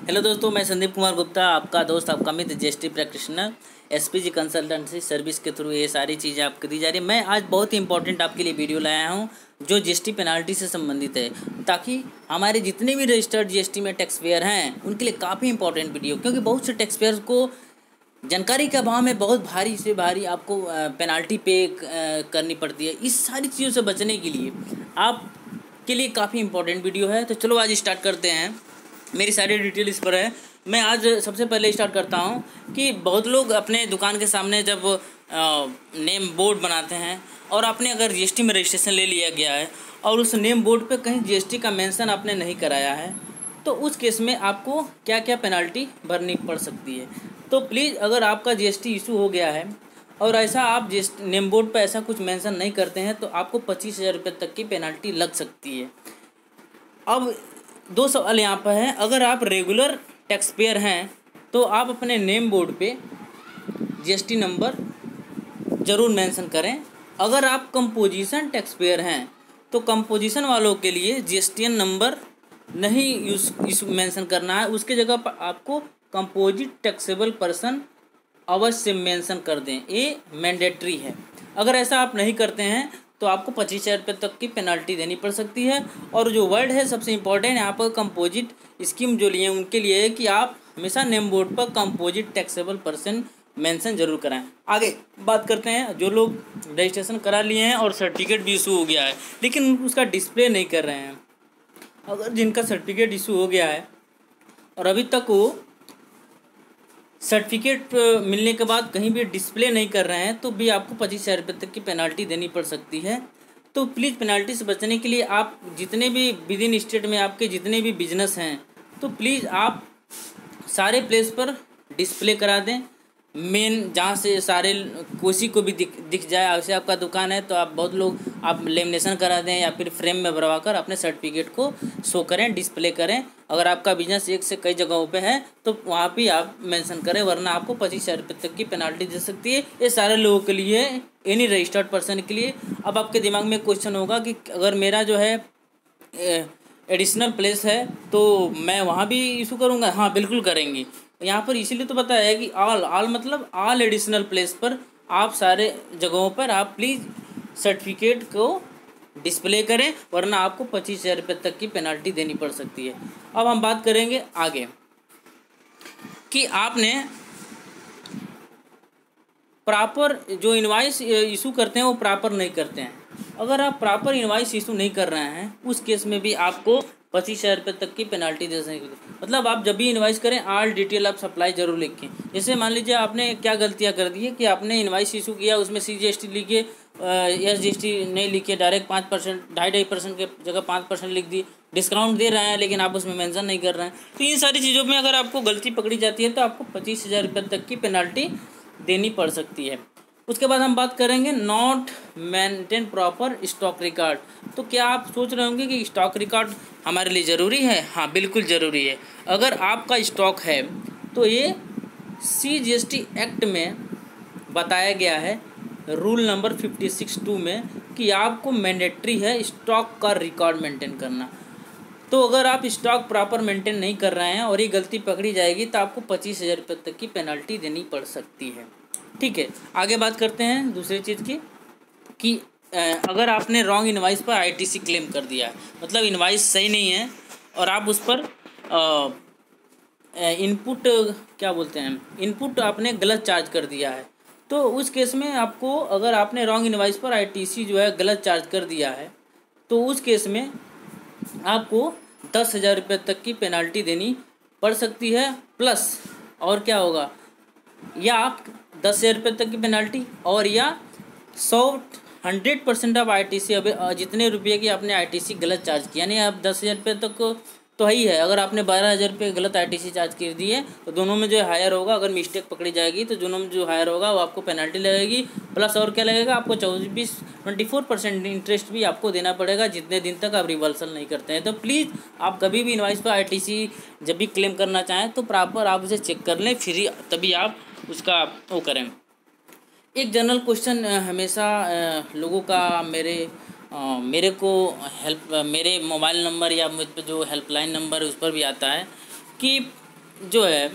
Hello दोस्तों, मैं संदीप कुमार गुप्ता, आपका दोस्त, आपका मित्र, GST practitioner, SPG consultancy service के थ्रू ये सारी चीज़ें आपको दी जा रही है। मैं आज बहुत ही इंपॉर्टेंट आपके लिए वीडियो लाया हूं जो जीएसटी पेनाल्टी से संबंधित है, ताकि हमारे जितने भी रजिस्टर्ड जीएसटी में टैक्स पेयर हैं उनके लिए काफ़ी इंपॉर्टेंट वीडियो, क्योंकि बहुत से टैक्स पेयर्स को जानकारी के अभाव में बहुत भारी से भारी आपको पेनाल्टी पे करनी पड़ती है। इस सारी चीज़ों से बचने के लिए आपके लिए काफ़ी इंपॉर्टेंट वीडियो है। तो चलो आज स्टार्ट करते हैं। मेरी सारी डिटेल इस पर है। मैं आज सबसे पहले स्टार्ट करता हूं कि बहुत लोग अपने दुकान के सामने जब नेम बोर्ड बनाते हैं और आपने अगर जीएसटी में रजिस्ट्रेशन ले लिया गया है और उस नेम बोर्ड पे कहीं जीएसटी का मेंशन आपने नहीं कराया है, तो उस केस में आपको क्या क्या पेनाल्टी भरनी पड़ सकती है। तो प्लीज़, अगर आपका जीएसटी इशू हो गया है और ऐसा आप नेम बोर्ड पर ऐसा कुछ मेंशन नहीं करते हैं तो आपको 25,000 रुपये तक की पेनाल्टी लग सकती है। अब दो सवाल यहाँ पर है। अगर आप रेगुलर टैक्स पेयर हैं तो आप अपने नेम बोर्ड पे जीएसटी नंबर ज़रूर मेंशन करें। अगर आप कंपोजिशन टैक्स पेयर हैं तो कंपोजिशन वालों के लिए जीएसटीएन नंबर नहीं मेंशन करना है, उसके जगह पर आपको कंपोजिट टैक्सेबल पर्सन अवश्य मेंशन कर दें, ये मैंडेटरी है। अगर ऐसा आप नहीं करते हैं तो आपको 25,000 रुपये तक की पेनाल्टी देनी पड़ सकती है। और जो वर्ड है सबसे इम्पोर्टेंट यहाँ पर, कंपोजिट स्कीम जो लिए उनके लिए है कि आप हमेशा नेम बोर्ड पर कंपोजिट टैक्सेबल पर्सन मेंशन जरूर कराएं। आगे बात करते हैं, जो लोग रजिस्ट्रेशन करा लिए हैं और सर्टिफिकेट भी इशू हो गया है लेकिन उसका डिस्प्ले नहीं कर रहे हैं। अगर जिनका सर्टिफिकेट इशू हो गया है और अभी तक वो सर्टिफिकेट मिलने के बाद कहीं भी डिस्प्ले नहीं कर रहे हैं तो भी आपको 25,000 रुपये तक की पेनाल्टी देनी पड़ सकती है। तो प्लीज़, पेनाल्टी से बचने के लिए आप जितने भी विद इन स्टेट में आपके जितने भी बिजनेस हैं तो प्लीज़ आप सारे प्लेस पर डिस्प्ले करा दें। मेन जहाँ से सारे किसी को भी दिख जाए। ऐसे आपका दुकान है तो आप बहुत लोग आप लेमिनेशन करा दें या फिर फ्रेम में भरवा कर अपने सर्टिफिकेट को शो करें, डिस्प्ले करें। अगर आपका बिजनेस एक से कई जगहों पे है तो वहाँ भी आप मेंशन करें, वरना आपको 25,000 रुपये तक की पेनाल्टी दे सकती है। ये सारे लोगों के लिए, एनी रजिस्टर्ड पर्सन के लिए। अब आपके दिमाग में क्वेश्चन होगा कि अगर मेरा जो है एडिशनल प्लेस है तो मैं वहाँ भी इशू करूँगा? हाँ, बिल्कुल करेंगे। यहाँ पर इसीलिए तो बताया है कि ऑल मतलब ऑल एडिशनल प्लेस पर आप सारे जगहों पर आप प्लीज़ सर्टिफिकेट को डिस्प्ले करें, वरना आपको 25,000 रुपये तक की पेनाल्टी देनी पड़ सकती है। अब हम बात करेंगे आगे कि आपने प्रॉपर जो इनवाइस इशू करते हैं वो प्रॉपर नहीं करते हैं। अगर आप प्रॉपर इनवाइस इशू नहीं कर रहे हैं उस केस में भी आपको 25,000 रुपये तक की पेनाल्टी दे सकते। मतलब आप जब भी इनवाइस करें ऑल डिटेल आप सप्लाई जरूर लिखें। जैसे मान लीजिए आपने क्या गलतियां कर दी है कि आपने इनवाइस इशू किया, उसमें CGST लिखे, SGST नहीं लिखे, डायरेक्ट 5%, 2.5% के जगह 5% लिख दी। डिस्काउंट दे रहे हैं लेकिन आप उसमें मेंशन नहीं कर रहे हैं। तो इन सारी चीज़ों में अगर आपको गलती पकड़ी जाती है तो आपको 25,000 रुपये तक की पेनाल्टी देनी पड़ सकती है। उसके बाद हम बात करेंगे not maintain proper stock record. तो क्या आप सोच रहे होंगे कि स्टॉक रिकॉर्ड हमारे लिए ज़रूरी है? हाँ, बिल्कुल ज़रूरी है। अगर आपका स्टॉक है तो ये CGST एक्ट में बताया गया है, रूल नंबर 56(2) में, कि आपको मैंडेटरी है स्टॉक का रिकॉर्ड मेंटेन करना। तो अगर आप स्टॉक प्रॉपर मेंटेन नहीं कर रहे हैं और ये गलती पकड़ी जाएगी तो आपको 25,000 रुपये तक की पेनाल्टी देनी पड़ सकती है। ठीक है, आगे बात करते हैं दूसरी चीज़ की कि अगर आपने रॉन्ग इनवाइस पर ITC क्लेम कर दिया है, मतलब इनवाइस सही नहीं है और आप उस पर इनपुट क्या बोलते हैं, इनपुट आपने गलत चार्ज कर दिया है, तो उस केस में आपको, अगर आपने रॉन्ग इनवाइस पर ITC जो है गलत चार्ज कर दिया है तो उस केस में आपको 10,000 रुपये तक की पेनाल्टी देनी पड़ सकती है। प्लस और क्या होगा, या आप 10,000 रुपये तक की पेनाल्टी और या 100% ऑफ ITC, अब जितने रुपये की आपने ITC गलत चार्ज किया, यानी आप 10,000 रुपये तक तो है ही है। अगर आपने 12,000 रुपये गलत ITC चार्ज कर दी है तो दोनों में जो हायर होगा, अगर मिस्टेक पकड़ी जाएगी तो दोनों में जो हायर होगा वो आपको पेनाल्टी लगेगी। प्लस और क्या लगेगा, आपको 24% इंटरेस्ट भी आपको देना पड़ेगा जितने दिन तक आप रिवर्सल नहीं करते हैं। तो प्लीज़, आप कभी भी इनवाइस पर ITC जब भी क्लेम करना चाहें तो प्रॉपर आप उसे चेक कर लें, फिर तभी आप उसका वो करें। एक जनरल क्वेश्चन हमेशा लोगों का मेरे को मेरे मोबाइल नंबर या मुझ पर जो हेल्पलाइन नंबर है उस पर भी आता है कि जो है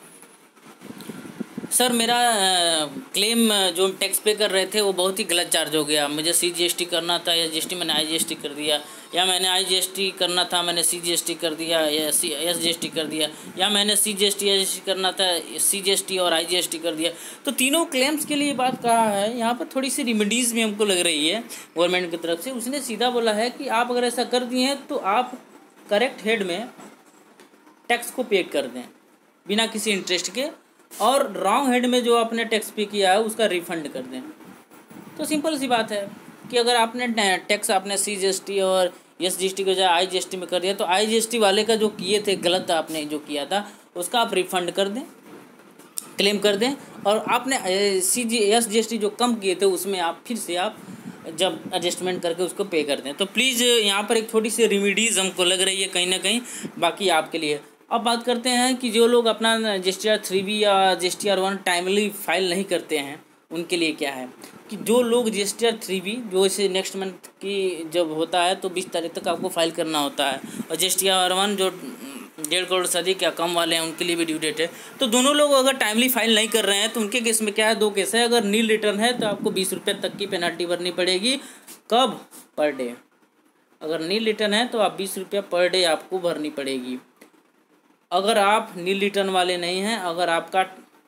सर मेरा क्लेम जो टैक्स पे कर रहे थे वो बहुत ही गलत चार्ज हो गया, मुझे CGST करना था या GST मैंने IGST कर दिया, या मैंने IGST करना था मैंने CGST कर दिया या SGST कर दिया, या मैंने CGST SGST करना था CGST और IGST कर दिया। तो तीनों क्लेम्स के लिए बात कहा है। यहाँ पर थोड़ी सी रिमेडीज़ भी हमको लग रही है गवर्नमेंट की तरफ से। उसने सीधा बोला है कि आप अगर ऐसा कर दिए हैं तो आप करेक्ट हेड में टैक्स को पे कर दें बिना किसी इंटरेस्ट के, और रॉन्ग हेड में जो आपने टैक्स पे किया है उसका रिफ़ंड कर दें। तो सिंपल सी बात है कि अगर आपने टैक्स आपने CGST और SGST के बजाय IGST में कर दिया तो IGST वाले का जो किए थे गलत आपने जो किया था उसका आप रिफ़ंड कर दें, क्लेम कर दें, और आपने SGST जो कम किए थे उसमें आप फिर से आप जब एडजस्टमेंट करके उसको पे कर दें। तो प्लीज़ यहाँ पर एक थोड़ी सी रेमिडीज़ हमको लग रही है कहीं ना कहीं, बाकी आपके लिए। अब बात करते हैं कि जो लोग अपना GSTR 3B या GSTR 1 टाइमली फाइल नहीं करते हैं उनके लिए क्या है कि जो लोग GSTR 3B जो इसे नेक्स्ट मंथ की जब होता है तो 20 तारीख तक आपको फाइल करना होता है, और GSTR 1 जो 1.5 करोड़ से अधिक या कम वाले हैं उनके लिए भी ड्यू डेट है। तो दोनों लोग अगर टाइमली फाइल नहीं कर रहे हैं तो उनके केस में क्या है, दो केस है। अगर नील रिटर्न है तो आपको 20 रुपये तक की पेनल्टी भरनी पड़ेगी। कब? Per day. अगर नील रिटर्न है तो आप 20 रुपये पर डे आपको भरनी पड़ेगी। अगर आप नील रिटर्न वाले नहीं हैं, अगर आपका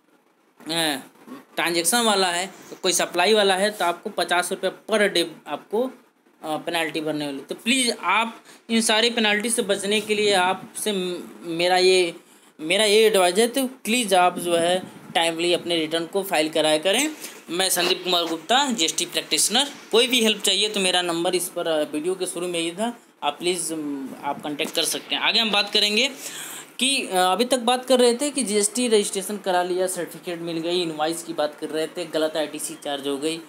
ट्रांजैक्शन वाला है, तो कोई सप्लाई वाला है, तो आपको 50 रुपये पर डे आपको पेनल्टी भरने वाली। तो प्लीज़ आप इन सारी पेनल्टी से बचने के लिए आपसे मेरा ये एडवाइज है, तो प्लीज़ आप जो है टाइमली अपने रिटर्न को फाइल कराया करें। मैं संदीप कुमार गुप्ता, GST प्रैक्टिशनर। कोई भी हेल्प चाहिए तो मेरा नंबर इस पर वीडियो के शुरू में ही था, आप प्लीज़ आप कांटेक्ट कर सकते हैं। आगे हम बात करेंगे कि अभी तक बात कर रहे थे कि GST रजिस्ट्रेशन करा लिया, सर्टिफिकेट मिल गई, इनवाइस की बात कर रहे थे, गलत ITC चार्ज हो गई,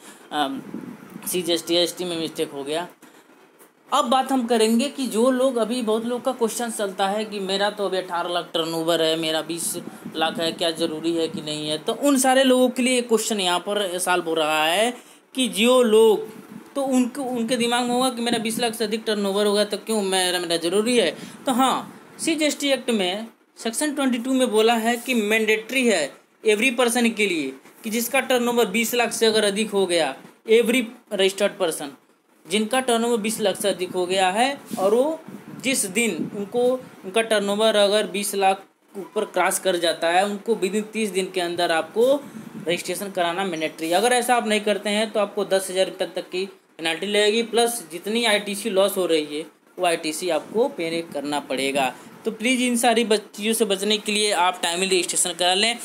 CGST ST में मिस्टेक हो गया। अब बात हम करेंगे कि जो लोग अभी बहुत लोग का क्वेश्चन चलता है कि मेरा तो अभी 18 लाख टर्नओवर है, मेरा 20 लाख है, क्या ज़रूरी है कि नहीं है। तो उन सारे लोगों के लिए क्वेश्चन यहाँ पर सॉल्व हो रहा है कि जो लोग तो उनके दिमाग में होगा कि मेरा 20 लाख से अधिक टर्नओवर होगा तो क्यों मेरा ज़रूरी है। तो हाँ, CGST एक्ट में सेक्शन 22 में बोला है कि मैंडेटरी है एवरी पर्सन के लिए कि जिसका टर्नओवर 20 लाख से अगर अधिक हो गया, एवरी रजिस्टर्ड पर्सन जिनका टर्नओवर 20 लाख से अधिक हो गया है, और वो जिस दिन उनका टर्नओवर अगर 20 लाख ऊपर क्रॉस कर जाता है, उनको विदिन 30 दिन के अंदर आपको रजिस्ट्रेशन कराना मैंडेटरी। अगर ऐसा आप नहीं करते हैं तो आपको 10,000 रुपये तक की पेनल्टी लगेगी, प्लस जितनी ITC लॉस हो रही है वो ITC आपको पे करना पड़ेगा। तो प्लीज़ इन सारी चीज़ों से बचने के लिए आप टाइमली रजिस्ट्रेशन करा लें।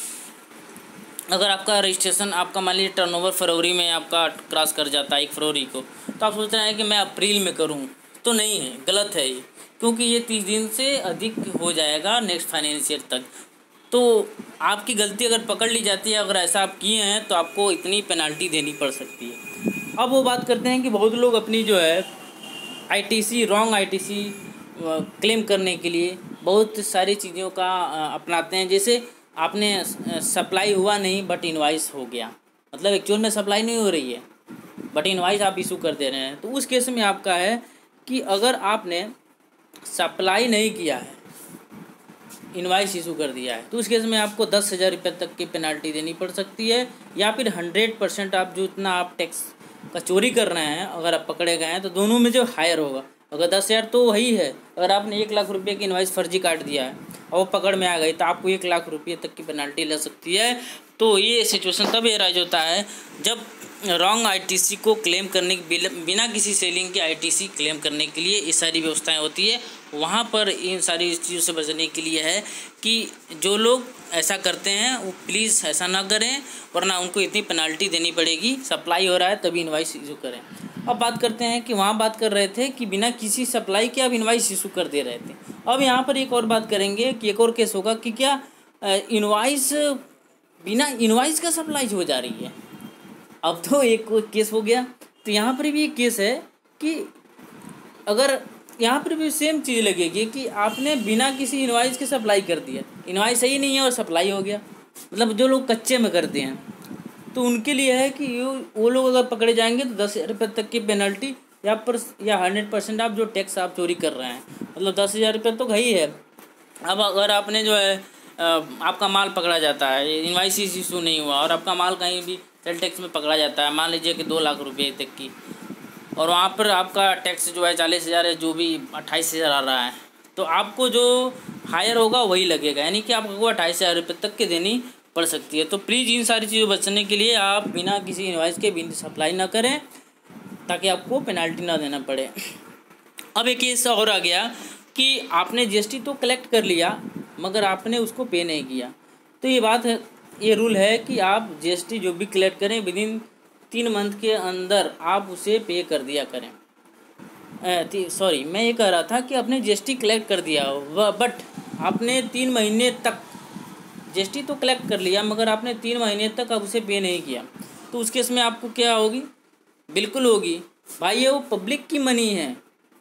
अगर आपका रजिस्ट्रेशन आपका मान लीजिए टर्नओवर फरवरी में आपका क्रॉस कर जाता है 1 फरवरी को, तो आप सोच रहे हैं कि मैं अप्रैल में करूं, तो नहीं है, गलत है ये, क्योंकि ये 30 दिन से अधिक हो जाएगा नेक्स्ट फाइनेंशियल तक। तो आपकी गलती अगर पकड़ ली जाती है, अगर ऐसा आप किए हैं तो आपको इतनी पेनल्टी देनी पड़ सकती है। अब वो बात करते हैं कि बहुत लोग अपनी जो है ITC रॉन्ग ITC क्लेम करने के लिए बहुत सारी चीज़ों का अपनाते हैं। जैसे आपने सप्लाई हुआ नहीं बट इनवाइस हो गया, मतलब एक्चुअल में सप्लाई नहीं हो रही है बट इनवाइस आप इशू कर दे रहे हैं। तो उस केस में आपका है कि अगर आपने सप्लाई नहीं किया है, इनवाइस इशू कर दिया है, तो उस केस में आपको 10,000 रुपये तक की पेनल्टी देनी पड़ सकती है, या फिर 100% आप जो इतना आप टैक्स का चोरी कर रहे हैं अगर आप पकड़े गए हैं तो दोनों में जो हायर होगा। अगर 10,000 तो वही है, अगर आपने 1 लाख रुपये की इनवाइस फर्जी काट दिया है और वो पकड़ में आ गई तो आपको 1 लाख रुपये तक की पेनल्टी लग सकती है। तो ये सिचुएशन तब एराइज होता है जब रॉन्ग ITC को क्लेम करने बिना किसी सेलिंग के ITC क्लेम करने के लिए ये सारी व्यवस्थाएं होती है। वहाँ पर इन सारी चीज़ों से बचने के लिए है कि जो लोग ऐसा करते हैं वो प्लीज़ ऐसा ना करें, वरना उनको इतनी पेनल्टी देनी पड़ेगी। सप्लाई हो रहा है तभी इनवाइस इशू करें। अब बात करते हैं कि वहाँ बात कर रहे थे कि बिना किसी सप्लाई के आप इनवाइस इशू कर दे रहे थे। अब यहाँ पर एक और बात करेंगे कि एक और केस होगा कि क्या इनवाइस बिना इनवाइस का सप्लाई हो जा रही है। अब तो एक केस हो गया, तो यहाँ पर भी एक केस है कि अगर यहाँ पर भी सेम चीज़ लगेगी कि आपने बिना किसी इनवाइस के सप्लाई कर दिया, इनवाइस सही नहीं है और सप्लाई हो गया। मतलब जो लोग कच्चे में करते हैं तो उनके लिए है कि वो लोग अगर पकड़े जाएंगे तो 10,000 रुपये तक की पेनल्टी या 100% आप जो टैक्स आप चोरी कर रहे हैं, मतलब 10,000 रुपये तो ही है। अब अगर आपने जो है आपका माल पकड़ा जाता है, इनवाइस इशू नहीं हुआ और आपका माल कहीं भी सेल टैक्स में पकड़ा जाता है, मान लीजिए कि 2 लाख रुपये तक की, और वहाँ पर आपका टैक्स जो है 40,000 है, जो भी 28,000 आ रहा है, तो आपको जो हायर होगा वही लगेगा, यानी कि आपको 28,000 रुपये तक के देनी पड़ सकती है। तो प्लीज़ इन सारी चीज़ों बचने के लिए आप बिना किसी इनवाइस के भी सप्लाई ना करें, ताकि आपको पेनाल्टी ना देना पड़े। अब एक केस और आ गया कि आपने जीएसटी तो कलेक्ट कर लिया मगर आपने उसको पे नहीं किया। तो ये बात है, ये रूल है कि आप जीएसटी जो भी कलेक्ट करें विदिन 3 मंथ के अंदर आप उसे पे कर दिया करें। सॉरी, मैं ये कह रहा था कि आपने जीएसटी कलेक्ट कर दिया बट आपने 3 महीने तक जीएसटी तो कलेक्ट कर लिया मगर आपने 3 महीने तक अब उसे पे नहीं किया, तो उस केस में आपको क्या होगी? बिल्कुल होगी भाई, ये वो पब्लिक की मनी है,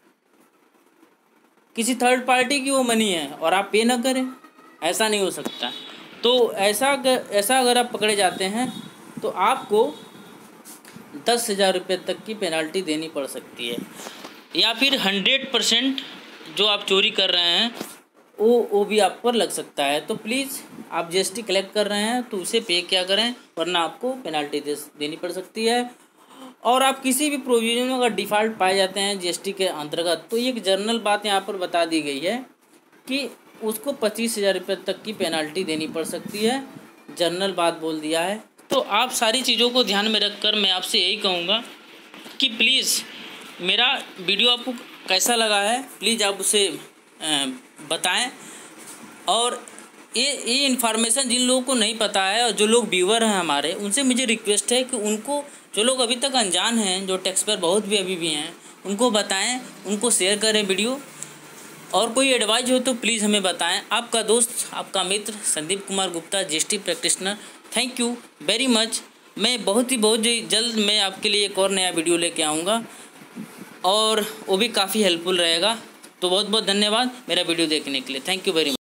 किसी थर्ड पार्टी की वो मनी है और आप पे ना करें, ऐसा नहीं हो सकता। तो ऐसा अगर आप पकड़े जाते हैं तो आपको 10,000 रुपये तक की पेनाल्टी देनी पड़ सकती है, या फिर 100% जो आप चोरी कर रहे हैं वो भी आप पर लग सकता है। तो प्लीज़ आप जीएसटी कलेक्ट कर रहे हैं तो उसे पे क्या करें, वरना आपको पेनाल्टी देनी पड़ सकती है। और आप किसी भी प्रोविजन में अगर डिफ़ॉल्ट पाए जाते हैं जीएसटी के अंतर्गत, तो ये एक जनरल बात यहाँ पर बता दी गई है कि उसको 25,000 रुपये तक की पेनाल्टी देनी पड़ सकती है, जनरल बात बोल दिया है। तो आप सारी चीज़ों को ध्यान में रखकर मैं आपसे यही कहूँगा कि प्लीज़ मेरा वीडियो आपको कैसा लगा है प्लीज़ आप उसे बताएं। और ये इन्फॉर्मेशन जिन लोगों को नहीं पता है और जो लोग व्यूअर हैं हमारे, उनसे मुझे रिक्वेस्ट है कि उनको, जो लोग अभी तक अनजान हैं, जो टैक्स पर बहुत भी अभी भी हैं, उनको बताएं, उनको शेयर करें वीडियो, और कोई एडवाइस हो तो प्लीज़ हमें बताएं। आपका दोस्त, आपका मित्र Sandeep Kumar Gupta, GST practitioner. Thank you very much. मैं बहुत जल्द मैं आपके लिए एक और नया वीडियो लेके आऊँगा और वो भी काफ़ी हेल्पफुल रहेगा। तो बहुत बहुत धन्यवाद मेरा वीडियो देखने के लिए। Thank you very much.